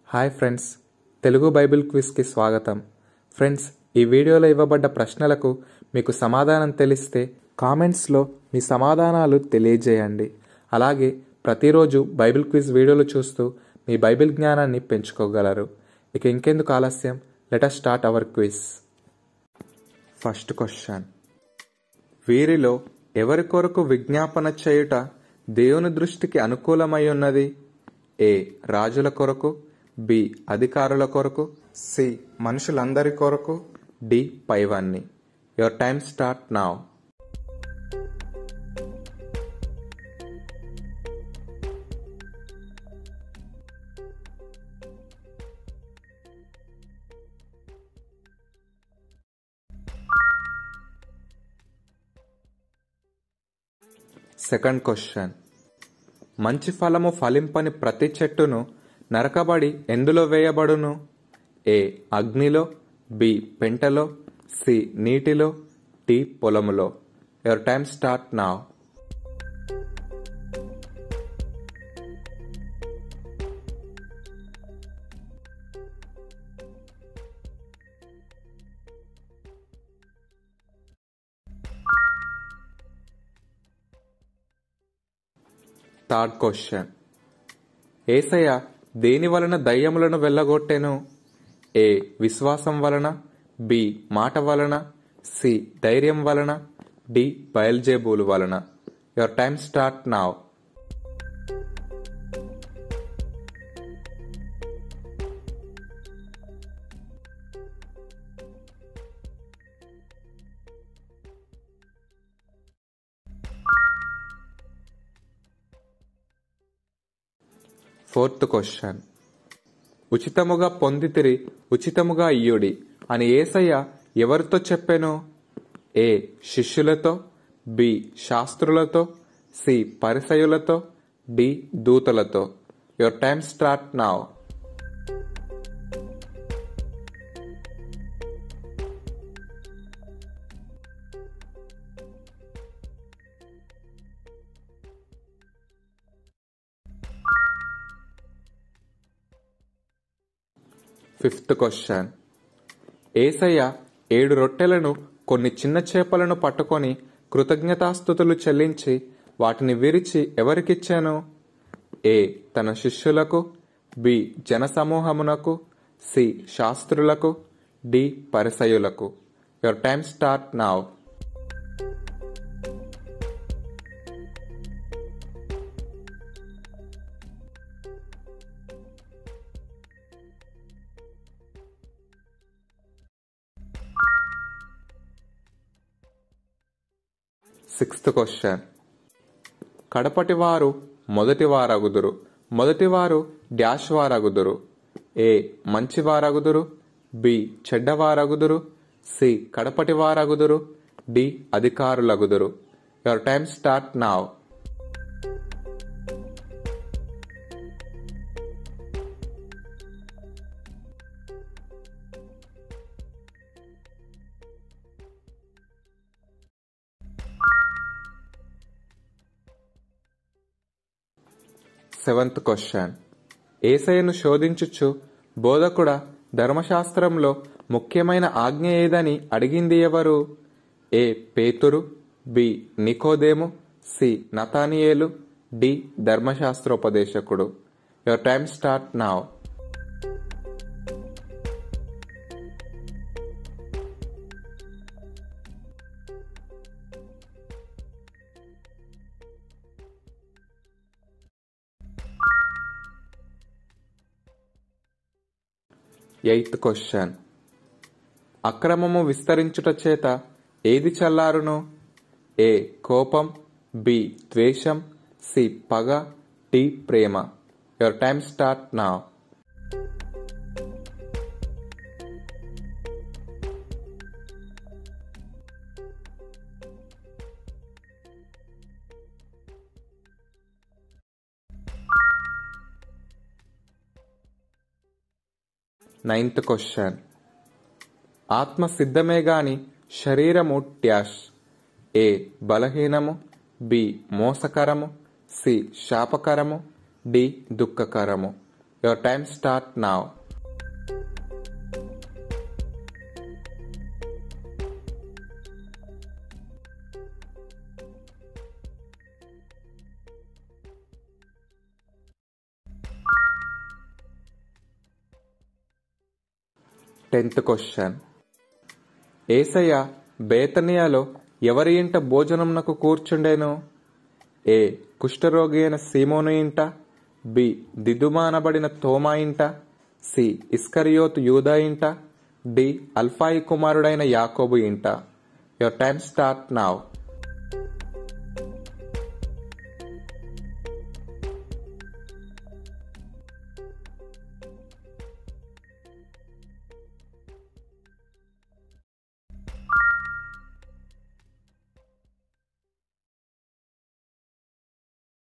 Hi friends, Telugu bible క్విజ్కి స్వాగతం. Friends, ఈ వీడియోలో ఇవ్వబడ్డ ప్రశ్నలకు మీకు సమాధానం తెలిస్తే కామెంట్స్లో మీ సమాధానాలు తెలియజేయండి. అలాగే ప్రతిరోజు బైబిల్ క్విజ్ వీడియోలు చూస్తూ మీ బైబిల్ జ్ఞానాన్ని పెంచుకోగలరు. ఇక ఇంకెందుకు ఆలస్యం, let us start our quiz. First question: వీరిలో ఎవరి కొరకు విజ్ఞాపన చేయుట దేవుని దృష్టికి అనుకూలమై ఉన్నది? ఏ. రాజుల కొరకు, బి. అధికారుల కొరకు, సి. మనుషులందరి కొరకు, డి. పైవన్నీ. Your time start now. Second question: మంచి ఫలము ఫలింపని ప్రతి చెట్టును నరకబడి ఎందులో వేయబడును? ఏ. అగ్నిలో, బి. పెంటలో, సి. నీటిలో, డి. పొలములో. Your time start now. Third question: Yesayya దేని వలన దయ్యములను వెళ్ళగొట్టెను? ఏ. విశ్వాసం వలన, బి. మాట వలన, సి. ధైర్యం వలన, డి. బయల్జేబూలు వలన. Your time start now. Fourth question: ఉచితముగా పొందితిరి, ఉచితముగా ఇయ్యుడి అని యేసయ్య ఎవరితో చెప్పెను? ఏ. శిష్యులతో, బి. శాస్త్రులతో, సి. పరిసయ్యులతో, డి. దూతలతో. Your time start now. Fifth question: Yesayya 7 రొట్టెలను కొన్ని చిన్న చేపలను పట్టుకొని కృతజ్ఞతాస్తుతులు చెల్లించి వాటిని విరిచి ఎవరికిచ్చాను? ఏ. తన శిష్యులకు, బి. జనసమూహమునకు, సి. శాస్త్రులకు, డి. పరిసయ్యులకు. Your time start now. Sixth question: కడపటి వారు మొదటి వారగుదురు, మొదటివారు డాష్ వారగుదురు. ఏ. మంచి వారగుదురు, బి. చెడ్డవారగుదురు, సి. కడపటి వారగుదురు, డి. అధికారులగుదురు. Your time start now. Seventh question: యేసయ్యను శోధించుచు బోధకుడా, ధర్మశాస్త్రంలో ముఖ్యమైన ఆజ్ఞ ఏదని అడిగింది ఎవరు? ఏ. పేతురు, బి. నికోదేము, సి. నతానియేలు, డి. ధర్మశాస్త్రోపదేశకుడు. Your time start now. Eighth question: అక్రమము విస్తరించుట చేత ఏది చల్లారును? ఏ. కోపం, బి. ద్వేషం, సి. పగ, డి. ప్రేమ. Your time start now. Ninth question: ఆత్మ సిద్ధమే గాని శరీరము డ్యాష్. ఏ. బలహీనము, బి. మోసకరము, సి. శాపకరము, డి. దుఃఖకరము. Your time start now. Tenth question. Yesayya బేతనియాలో ఎవరి ఇంట భోజనమునకు కూర్చుండెను? ఏ. కుష్ఠరోగి అయిన సీమోను ఇంట, బి. దిదుమ అనబడిన తోమా ఇంట, సి. ఇస్కరియోతు యూదా ఇంట, డి. అల్ఫాయి కుమారుడైన యాకోబు ఇంట. Your time start now.